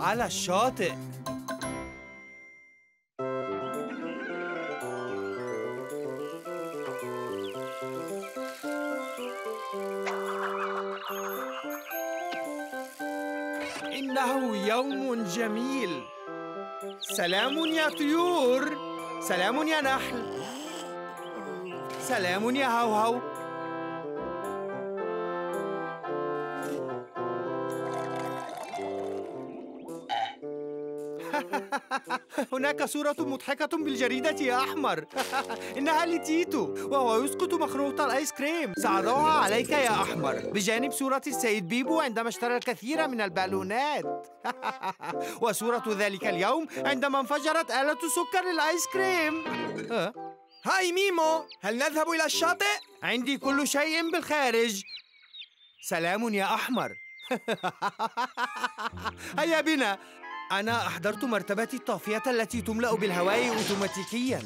على الشاطئ. إنه يوم جميل. سلام يا طيور، سلام يا نحل، سلام يا هوهو. هناك صورة مضحكة بالجريدة يا أحمر. إنها لتيتو وهو يسقط مخروط الآيس كريم. سأضعها عليك يا أحمر بجانب صورة السيد بيبو عندما اشترى الكثير من البالونات. وصورة ذلك اليوم عندما انفجرت آلة سكر الآيس كريم. هاي ميمو، هل نذهب إلى الشاطئ؟ عندي كل شيء بالخارج. سلام يا أحمر. هيا بنا. أنا أحضرت مرتبتي الطافية التي تملأ بالهواء أوتوماتيكياً.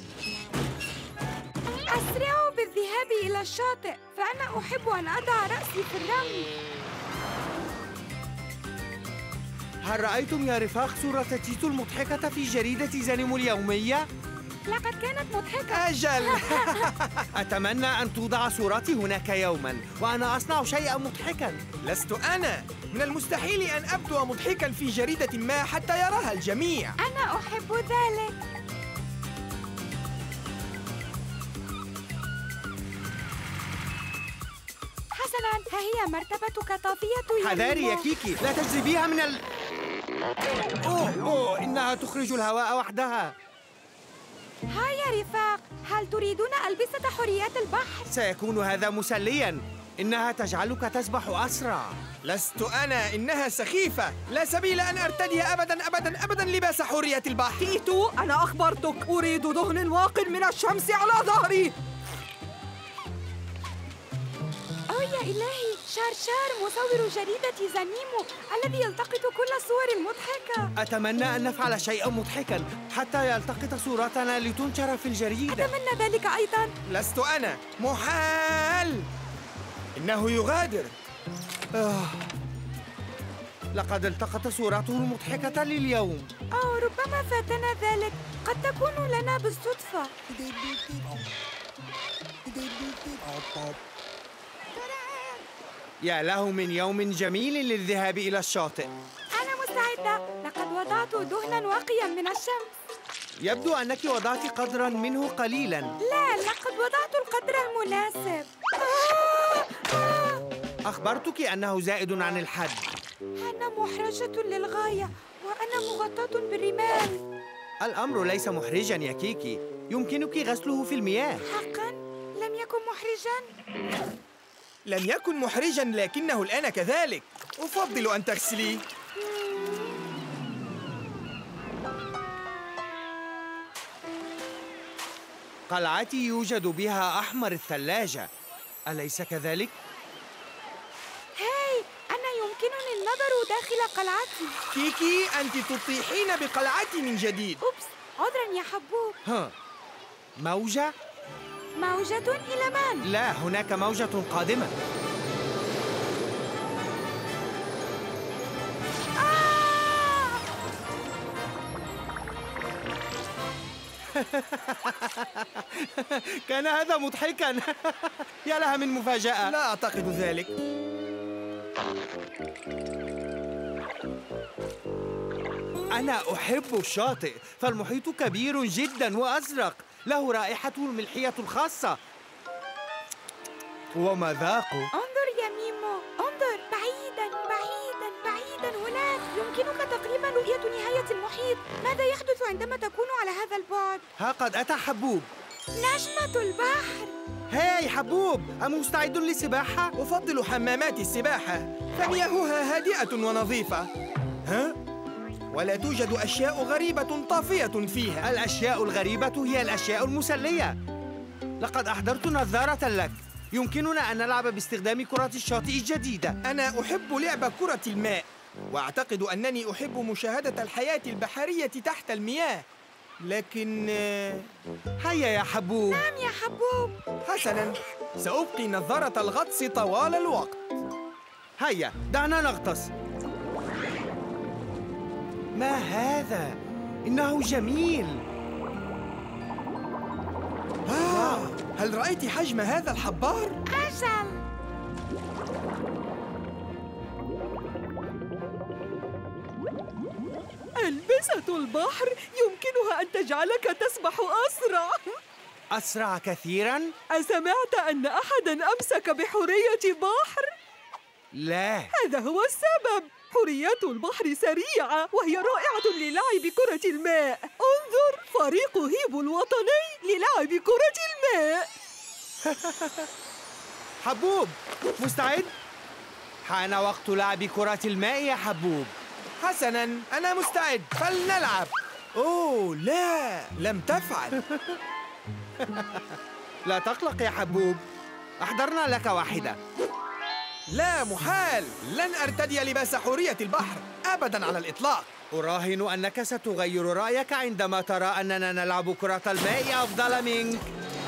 أسرعوا بالذهاب إلى الشاطئ، فأنا أحب أن أضع رأسي في الرمل. هل رأيتم يا رفاق صورة تيتو المضحكة في جريدة زانيمو اليومية؟ لقد كانت مضحكة. أجل. أتمنى أن توضع صورتي هناك يوماً وأنا أصنع شيئاً مضحكاً. لست أنا. من المستحيل أن أبدو مضحكاً في جريدة ما حتى يراها الجميع. أنا أحب ذلك. حسناً، ها هي مرتبتك طافية يا حذاري يا ميمو. كيكي، لا تجذبيها من أوه، إنها تخرج الهواء وحدها. هيا يا رفاق، هل تريدون ألبسة حوريات البحر؟ سيكون هذا مسلياً. إنها تجعلك تسبح أسرع. لست أنا، إنها سخيفة. لا سبيل أن أرتدي أبداً أبداً أبداً لباس حورية البحر. تيتو، أنا أخبرتك، أريد دهن واق من الشمس على ظهري. أوه يا إلهي، شارشار مصور جريدة زانيمو الذي يلتقط كل الصور المضحكة. أتمنى أن نفعل شيئاً مضحكاً حتى يلتقط صورتنا لتنشر في الجريدة. أتمنى ذلك أيضاً. لست أنا، محال. إنه يغادر. لقد التقط صورته المضحكة لليوم. أوه، ربما فاتنا ذلك. قد تكون لنا بالصدفة. يا له من يوم جميل للذهاب إلى الشاطئ. أنا مستعدة. لقد وضعت دهناً واقياً من الشمس. يبدو أنك وضعت قدراً منه قليلاً. لا، لقد وضعت القدر المناسب. أخبرتك أنه زائد عن الحد. أنا محرجة للغاية وأنا مغطاة بالرمال. الأمر ليس محرجاً يا كيكي، يمكنك غسله في المياه. حقاً؟ لم يكن محرجاً؟ لم يكن محرجاً لكنه الآن كذلك. أفضل أن تغسليه. قلعتي يوجد بها أحمر الثلاجة، أليس كذلك؟ هاي، أنا يمكنني النظر داخل قلعتي. كيكي، أنت تطيحين بقلعتي من جديد. أوبس، عذراً يا حبوب. موجة؟ موجة إلى من؟ لا، هناك موجة قادمة. كان هذا مضحكاً. يا لها من مفاجأة. لا أعتقد ذلك. أنا أحب الشاطئ، فالمحيط كبير جداً وأزرق، له رائحته الملحية الخاصة ومذاقه. انظر يا ميمو، انظر بعيداً بعيداً بعيداً هناك. يمكنك تقريباً رؤية نهاية المحيط. ماذا يحدث عندما تكون على هذا البعد؟ ها قد أتى حبوب. نجمة البحر. هاي حبوب، أمستعد للسباحة؟ أفضل حمامات السباحة، فمياهها هادئة ونظيفة. ها؟ ولا توجد أشياء غريبة طافية فيها. الأشياء الغريبة هي الأشياء المسلية. لقد أحضرت نظارة لك. يمكننا أن نلعب باستخدام كرة الشاطئ الجديدة. أنا أحب لعب كرة الماء، وأعتقد أنني أحب مشاهدة الحياة البحرية تحت المياه. لكن هيا يا حبوب. نعم يا حبوب. حسناً، سأبقي نظارة الغطس طوال الوقت. هيا دعنا نغطس. ما هذا؟ إنه جميل. هل رأيت حجم هذا الحبار؟ أجل. ألبسة البحر يمكنها أن تجعلك تسبح أسرع. أسرع كثيراً؟ أسمعت أن أحداً أمسك بحورية بحر؟ لا. هذا هو السبب. حوريات البحر سريعة وهي رائعة للعب كرة الماء. انظر، فريق هيبو الوطني للعب كرة الماء. حبوب، مستعد؟ حان وقت لعب كرة الماء يا حبوب. حسناً، أنا مستعد، فلنلعب. أوه لا، لم تفعل. لا تقلق يا حبوب، أحضرنا لك واحدة. لا محال، لن أرتدي لباس حورية البحر أبداً على الإطلاق. أراهن أنك ستغير رأيك عندما ترى أننا نلعب كرة الماء أفضل منك.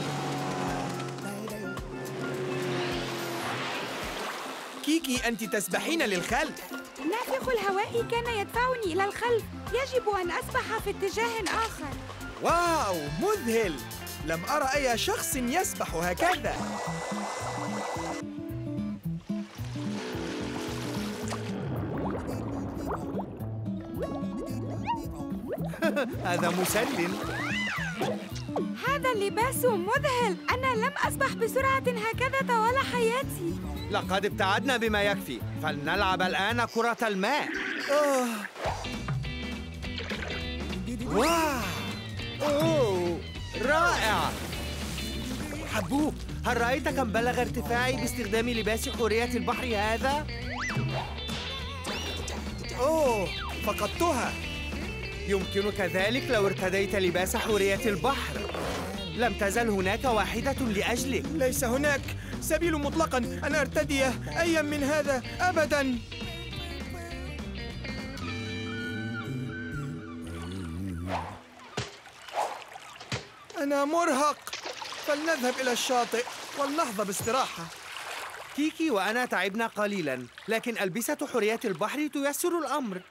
كيكي، أنت تسبحين للخلف. نافخ الهواء كان يدفعني إلى الخلف. يجب أن أسبح في اتجاه آخر. واو، مذهل. لم أرى أي شخص يسبح هكذا. هذا مسل. هذا اللباس مذهل. أنا لم أسبح بسرعة هكذا طوال حياتي. لقد ابتعدنا بما يكفي، فلنلعب الآن كرة الماء. واو، أوه، رائع. حبوب، هل رأيت كم بلغ ارتفاعي باستخدام لباس حورية البحر هذا؟ أوه، فقدتها. يمكنك ذلك لو ارتديت لباس حورية البحر. لم تزل هناك واحدة لأجلك. ليس هناك سبيل مطلقاً أن أرتدي أياً من هذا أبداً. أنا مرهق، فلنذهب إلى الشاطئ ولنحظى باستراحة. كيكي وأنا تعبنا قليلاً، لكن ألبسة حورية البحر تيسر الأمر.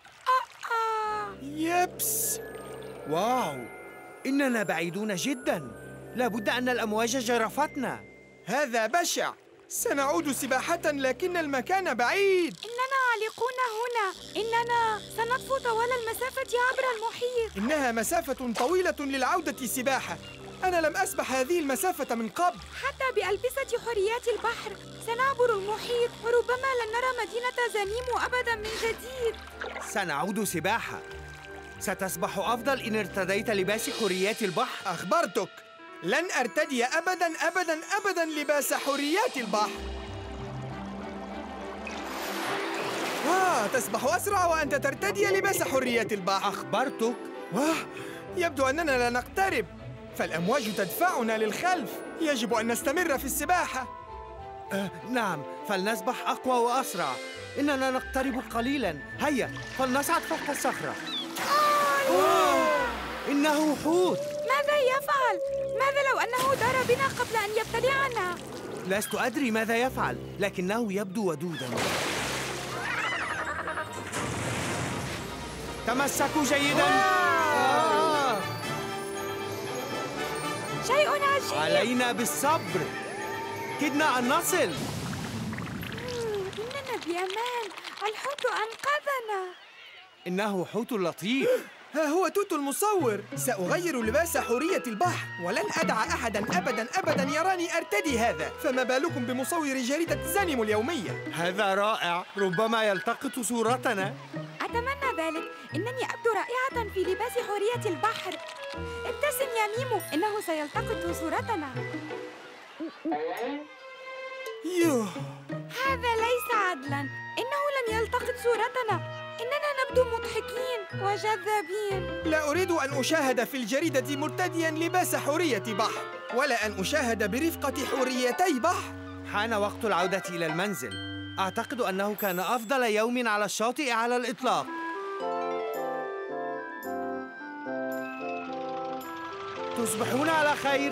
يبس. واو، إننا بعيدون جداً. لابد أن الأمواج جرفتنا. هذا بشع. سنعود سباحة لكن المكان بعيد. إننا عالقون هنا. إننا سنطفو طوال المسافة عبر المحيط. إنها مسافة طويلة للعودة سباحة. أنا لم أسبح هذه المسافة من قبل. حتى بألبسة حوريات البحر سنعبر المحيط، وربما لن نرى مدينة زنيمو أبداً من جديد. سنعود سباحة. ستسبح أفضل إن ارتديت لباس حوريات البحر. أخبرتك، لن أرتدي أبداً أبداً أبداً لباس حوريات البحر. تسبح أسرع وأنت ترتدي لباس حوريات البحر. أخبرتك. يبدو أننا لا نقترب، فالأمواج تدفعنا للخلف. يجب أن نستمر في السباحة. نعم، فلنسبح أقوى وأسرع. إننا نقترب قليلاً. هيا، فلنصعد فوق الصخرة. إنه حوت. ماذا يفعل؟ ماذا لو أنه دار بنا قبل أن يبتلعنا؟ لست أدري ماذا يفعل، لكنه يبدو ودوداً. تمسكوا جيداً. شيء عجيب. علينا بالصبر. كدنا أن نصل. إننا بأمان. الحوت أنقذنا. إنه حوت لطيف. ها هو توتو المصور. سأغير لباس حورية البحر ولن أدع أحداً أبداً أبداً يراني أرتدي هذا. فما بالكم بمصور جريدة زانيمو اليومية؟ هذا رائع. ربما يلتقط صورتنا. أتمنى ذلك. إنني أبدو رائعة في لباس حورية البحر. ابتسم يا ميمو، إنه سيلتقط صورتنا. يوه، هذا ليس عدلاً. إنه لم يلتقط صورتنا. إننا نبدو مضحكين وجذابين. لا أريد أن أشاهد في الجريدة مرتدياً لباس حورية بحر، ولا أن أشاهد برفقة حوريتي بحر. حان وقت العودة إلى المنزل. أعتقد أنه كان أفضل يوم على الشاطئ على الإطلاق. تصبحون على خير.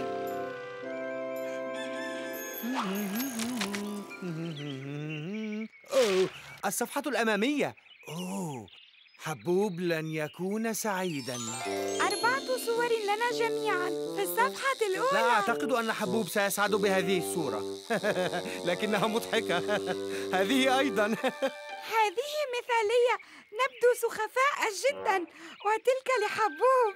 أوه، الصفحة الأمامية. أوه، حبوب لن يكون سعيداً. 4 صور لنا جميعاً في الصفحة الأولى. لا أعتقد أن حبوب سيسعد بهذه الصورة. لكنها مضحكة. هذه أيضاً. هذه مثالية، نبدو سخفاء جداً، وتلك لحبوب.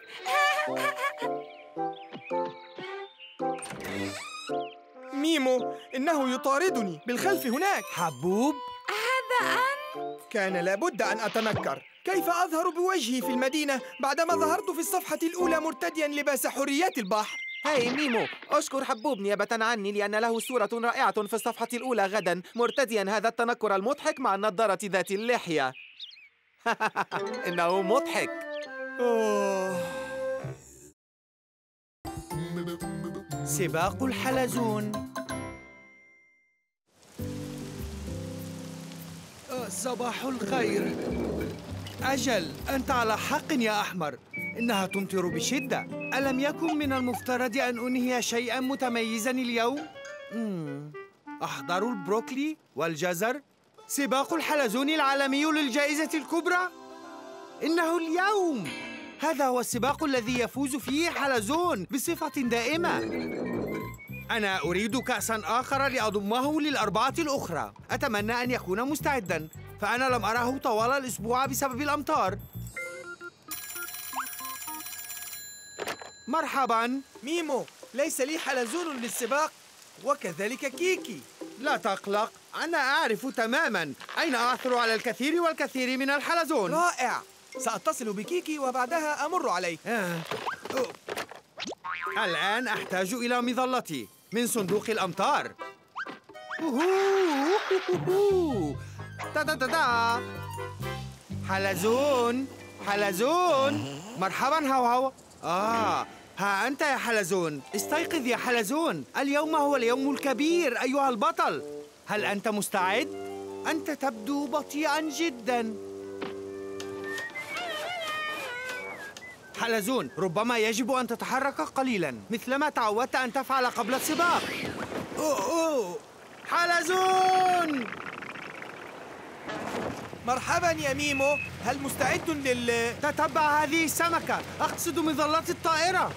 ميمو، إنه يطاردني بالخلف هناك. حبوب؟ هذا أنت؟ كان لابد أن أتنكر. كيف أظهر بوجهي في المدينة بعدما ظهرت في الصفحة الأولى مرتدياً لباس حوريات البحر؟ هاي ميمو، أشكر حبوب نيابة عني لأن له صورة رائعة في الصفحة الأولى غدا مرتديا هذا التنكر المضحك مع النظارة ذات اللحية. إنه مضحك. سباق الحلزون. صباح الخير. أجل، أنت على حق يا أحمر. إنها تمطر بشدة. ألم يكن من المفترض أن أنهي شيئاً متميزاً اليوم؟ أحضروا البروكلي والجزر. سباق الحلزون العالمي للجائزة الكبرى. إنه اليوم. هذا هو السباق الذي يفوز فيه حلزون بصفة دائمة. أنا أريد كأساً آخر لأضمه للأربعة الأخرى. أتمنى أن يكون مستعداً، فأنا لم أره طوال الأسبوع بسبب الأمطار. مرحباً. ميمو، ليس لي حلزون للسباق، وكذلك كيكي. لا تقلق، أنا أعرف تماماً أين أعثر على الكثير والكثير من الحلزون. رائع، سأتصل بكيكي وبعدها أمر عليك. الآن أحتاج إلى مظلتي من صندوق الأمطار. تا حلزون، حلزون، مرحباً هوهو. ها أنت يا حلزون. استيقظ يا حلزون، اليوم هو اليوم الكبير أيها البطل. هل أنت مستعد؟ أنت تبدو بطيئاً جداً. حلزون، ربما يجب أن تتحرك قليلاً مثلما تعودت أن تفعل قبل السباق. أوه. حلزون! مرحباً يا ميمو، هل مستعد تتبع هذه السمكة، أقصد مظلات الطائرة.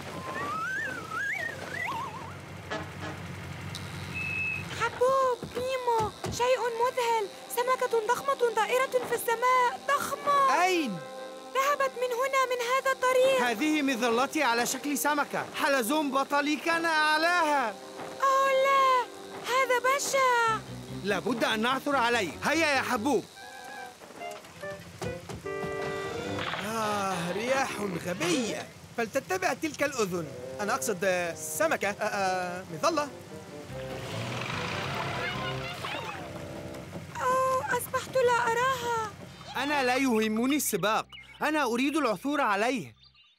حبوب، ميمو، شيء مذهل. سمكة ضخمة طائرة في السماء، ضخمة. أين؟ ذهبت من هنا، من هذا الطريق. هذه مظلتي على شكل سمكة. حلزون بطلي كان أعلاها. أوه لا، هذا بشع. لابد أن نعثر عليه. هيا يا حبوب. رياح غبية. فلتتبع تلك الأذن. أنا أقصد سمكة. مظلة. أصبحت لا أراها. أنا لا يهمني السباق، أنا أريد العثور عليه.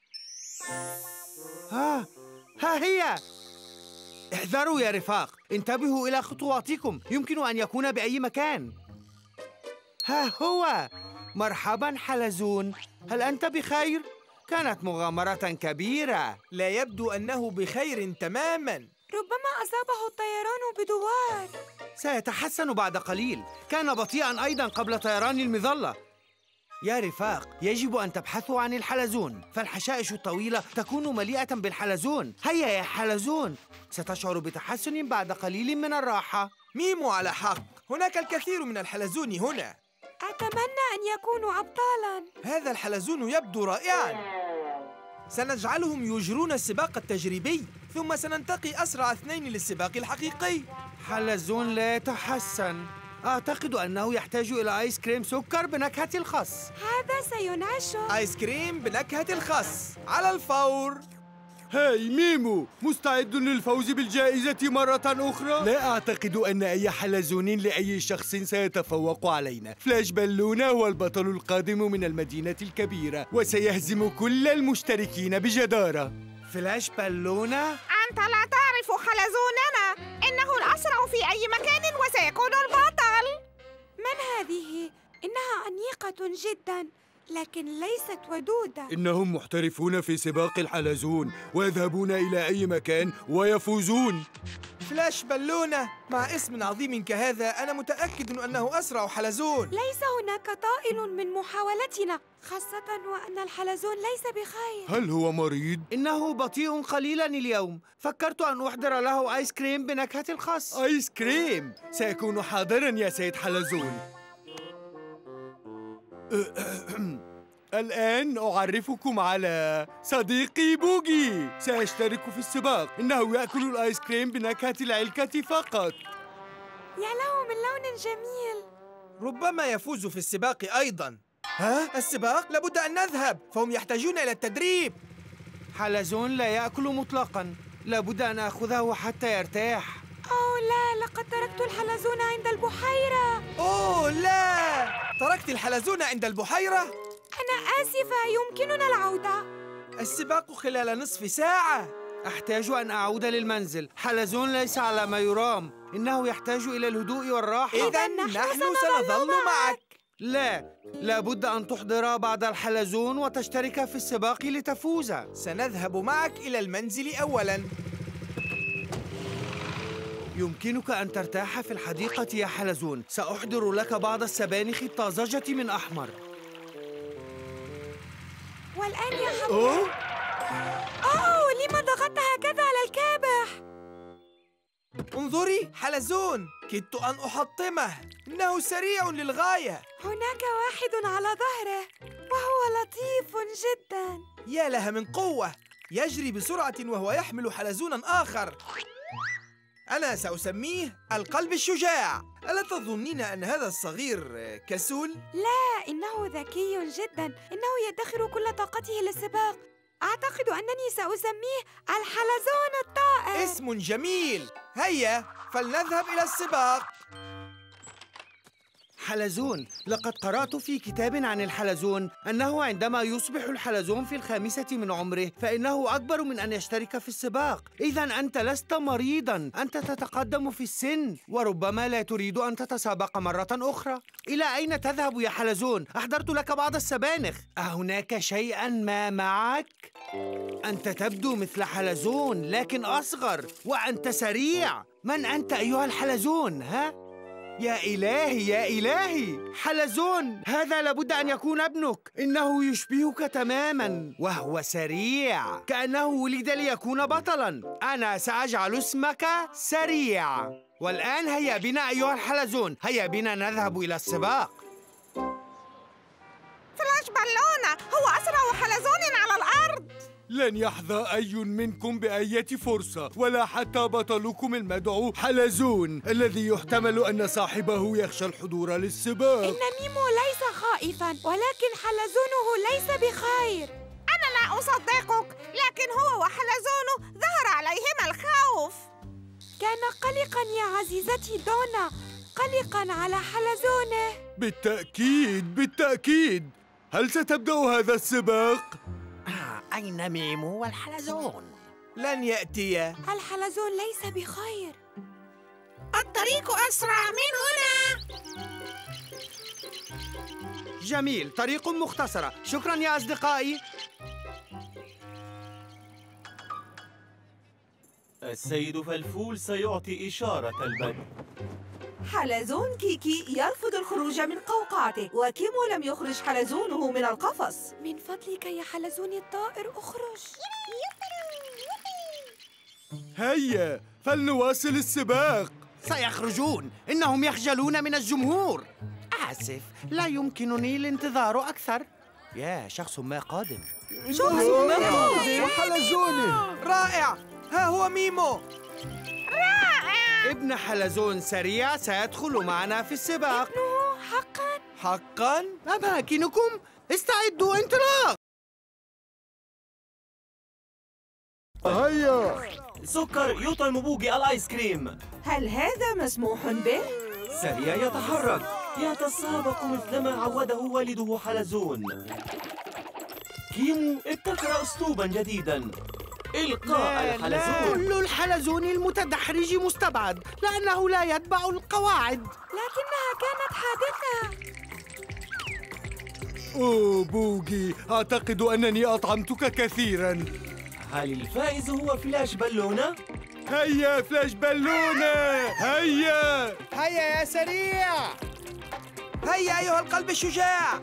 ها هي. احذروا يا رفاق، انتبهوا إلى خطواتكم، يمكن أن يكون بأي مكان. ها هو. مرحباً حلزون، هل أنت بخير؟ كانت مغامرة كبيرة. لا يبدو أنه بخير تماماً. ربما أصابه الطيران بدوار. سيتحسن بعد قليل. كان بطيئاً أيضاً قبل طيران المظلة. يا رفاق، يجب أن تبحثوا عن الحلزون، فالحشائش الطويلة تكون مليئة بالحلزون. هيا يا حلزون، ستشعر بتحسن بعد قليل من الراحة. ميمو على حق، هناك الكثير من الحلزون هنا. أتمنى أن يكونوا أبطالاً. هذا الحلزون يبدو رائعاً. سنجعلهم يجرون السباق التجريبي، ثم سننتقي أسرع 2 للسباق الحقيقي. حلزون لا يتحسن. أعتقد أنه يحتاج إلى آيس كريم سكر بنكهة الخس. هذا سينعشه. آيس كريم بنكهة الخس على الفور. هاي ميمو، مستعد للفوز بالجائزة مرة أخرى؟ لا أعتقد أن أي حلزون لأي شخص سيتفوق علينا. فلاش بالونة هو البطل القادم من المدينة الكبيرة، وسيهزم كل المشتركين بجدارة. فلاش بالونة؟ أنت لا تعرف حلزوننا، إنه الأسرع في أي مكان وسيكون البطل. من هذه؟ إنها أنيقة جداً، لكن ليست ودودة. إنهم محترفون في سباق الحلزون ويذهبون إلى أي مكان ويفوزون. فلاش بالونة، مع اسم عظيم كهذا أنا متأكد أنه أسرع حلزون. ليس هناك طائل من محاولتنا، خاصة وأن الحلزون ليس بخير. هل هو مريض؟ إنه بطيء قليلاً اليوم. فكرت أن أحضر له آيس كريم بنكهة الخس. آيس كريم؟ سيكون حاضراً يا سيد حلزون. الآن أعرفكم على صديقي بوغي. سيشترك في السباق. إنه يأكل الآيس كريم بنكهة العلكة فقط. يا له من لون جميل. ربما يفوز في السباق أيضاً. ها؟ السباق؟ لابد أن نذهب، فهم يحتاجون إلى التدريب. حلزون لا يأكل مطلقاً. لابد أن أخذه حتى يرتاح. أوه لا، لقد تركت الحلزون عند البحيرة. أوه لا! تركت الحلزون عند البحيرة؟ أنا آسفة، يمكننا العودة. السباق خلال نصف ساعة. أحتاج أن أعود للمنزل. حلزون ليس على ما يرام. إنه يحتاج إلى الهدوء والراحة. إذن نحن سنظل معك. لا، لابد أن تحضر بعض الحلزون وتشترك في السباق لتفوز. سنذهب معك إلى المنزل أولاً. يمكنك أن ترتاح في الحديقة يا حلزون. سأحضر لك بعض السبانخ الطازجة من أحمر. والآن يا حمد. أوه، لما ضغطت هكذا على الكابح؟ انظري حلزون، كدت أن أحطمه. إنه سريع للغاية. هناك واحد على ظهره وهو لطيف جدا. يا لها من قوة، يجري بسرعة وهو يحمل حلزوناً آخر. أنا سأسميه القلب الشجاع. ألا تظنين أن هذا الصغير كسول؟ لا، إنه ذكي جدا. إنه يدخر كل طاقته للسباق. أعتقد أنني سأسميه الحلزون الطائر. اسم جميل. هيا فلنذهب إلى السباق. حلزون، لقد قرأت في كتاب عن الحلزون أنه عندما يصبح الحلزون في 5 من عمره فإنه أكبر من أن يشترك في السباق. إذن أنت لست مريضاً، أنت تتقدم في السن وربما لا تريد أن تتسابق مرة أخرى. إلى أين تذهب يا حلزون؟ أحضرت لك بعض السبانخ. أهناك شيئاً ما معك؟ أنت تبدو مثل حلزون لكن أصغر، وأنت سريع. من أنت أيها الحلزون؟ ها؟ يا إلهي يا إلهي، حلزون، هذا لابد أن يكون ابنك. إنه يشبهك تماماً وهو سريع، كأنه ولد ليكون بطلاً. أنا سأجعل اسمك سريع. والآن هيا بنا أيها الحلزون، هيا بنا نذهب إلى السباق. فلاش بالونة هو أسرع حلزون على الأرض. لن يحظى أي منكم بأية فرصة، ولا حتى بطلكم المدعو حلزون، الذي يحتمل أن صاحبه يخشى الحضور للسباق. إن ميمو ليس خائفاً، ولكن حلزونه ليس بخير. أنا لا أصدقك، لكن هو وحلزونه ظهر عليهما الخوف. كان قلقاً يا عزيزتي دونا، قلقاً على حلزونه. بالتأكيد بالتأكيد. هل ستبدأ هذا السباق؟ أين ميمو والحلزون؟ لن يأتيا. الحلزون ليس بخير. الطريق أسرع من هنا. جميل، طريق مختصرة. شكراً يا أصدقائي. السيد فلفول سيعطي إشارة البدء. حلزون كيكي يرفض الخروج من قوقعته، وكيمو لم يخرج حلزونه من القفص. من فضلك يا حلزوني الطائر، اخرج. هيا فلنواصل السباق. سيخرجون، إنهم يخجلون من الجمهور. آسف، لا يمكنني الانتظار أكثر. يا شخص ما قادم. حلزوني رائع، ها هو ميمو. ابن حلزون سريع سيدخل معنا في السباق. ابنه حقاً؟ حقاً؟ أماكنكم، استعدوا انطلاق. هيا. سكر يطعم بوغي الآيس كريم. هل هذا مسموح به؟ سريع يتحرك، يتسابق مثلما عوده والده حلزون. كيمو ابتكر أسلوباً جديداً، إلقاء الحلزون. كل الحلزون المتدحرج مستبعد لأنه لا يتبع القواعد. لكنها كانت حادثة. أوه بوغي، أعتقد أنني أطعمتك كثيراً. هل الفائز هو فلاش بالونة؟ هيا فلاش بالونة، هيا هيا يا سريع. هيا أيها القلب الشجاع.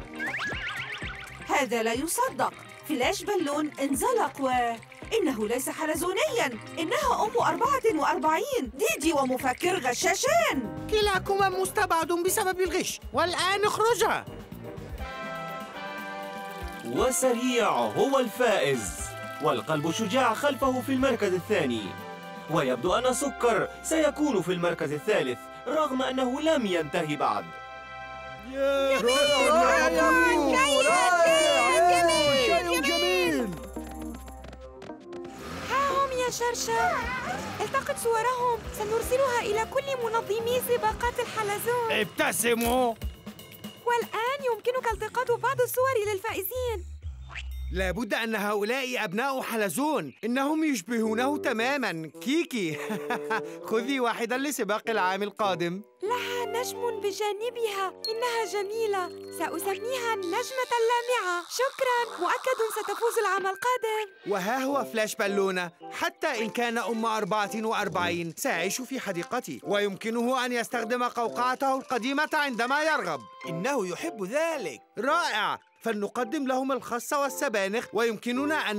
هذا لا يصدق. فلاش بالون انزلق إنه ليس حلزونياً، إنها أم 44 ديدي ومفكر غشاشان. كلاكما مستبعد بسبب الغش، والآن اخرجا. وسريع هو الفائز، والقلب الشجاع خلفه في المركز الثاني. ويبدو أن سكر سيكون في المركز الثالث رغم أنه لم ينتهي بعد. جميل. ها هم يا شرشر، التقط صورهم، سنرسلها إلى كل منظمي سباقات الحلزون. ابتسموا. والآن يمكنك التقاط بعض الصور للفائزين. لابد أن هؤلاء أبناء حلزون، إنهم يشبهونه تماماً. كيكي خذي واحداً لسباق العام القادم. لها نجم بجانبها، إنها جميلة. سأسميها النجمة اللامعة. شكراً، مؤكد ستفوز العام القادم. وها هو فلاش بالونة، حتى إن كان أم 44 سيعيش في حديقتي، ويمكنه أن يستخدم قوقعته القديمة عندما يرغب. إنه يحب ذلك. رائع، فلنقدم لهم الخس والسبانخ، ويمكننا أن